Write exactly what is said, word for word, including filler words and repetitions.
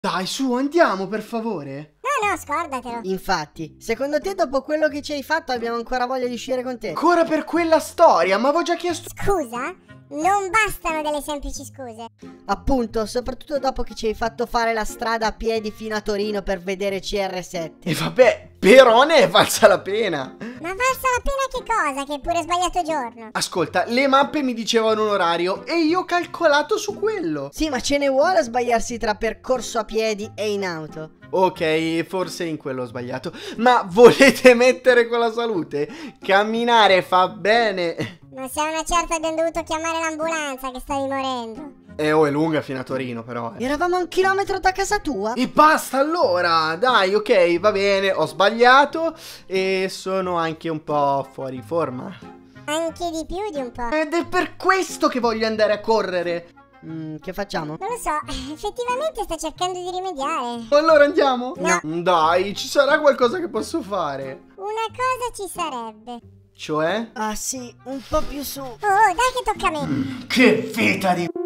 Dai, su, andiamo, per favore. No, no, scordatelo. Infatti, secondo te dopo quello che ci hai fatto abbiamo ancora voglia di uscire con te? Ancora per quella storia, ma avevo già chiesto... Scusa? Non bastano delle semplici scuse. Appunto, soprattutto dopo che ci hai fatto fare la strada a piedi fino a Torino per vedere C R sette. E vabbè, però ne è valsa la pena. Ma valsa la pena che cosa? Che hai pure sbagliato giorno. Ascolta, le mappe mi dicevano un orario e io ho calcolato su quello. Sì, ma ce ne vuole a sbagliarsi tra percorso a piedi e in auto? Ok, forse in quello ho sbagliato. Ma volete mettere con la salute? Camminare fa bene. Ma se a una certa abbiamo dovuto chiamare l'ambulanza che stavi morendo. Eh, oh, è lunga fino a Torino però. eh. Eravamo a un chilometro da casa tua? E basta allora, dai, ok, va bene, ho sbagliato e sono anche un po' fuori forma. Anche di più di un po'. Ed è per questo che voglio andare a correre. Mm, che facciamo? Non lo so, effettivamente sta cercando di rimediare. Allora andiamo? No. Dai, ci sarà qualcosa che posso fare. Una cosa ci sarebbe. Cioè? Ah sì, un po' più su. Oh, dai che tocca a me. Che vita di...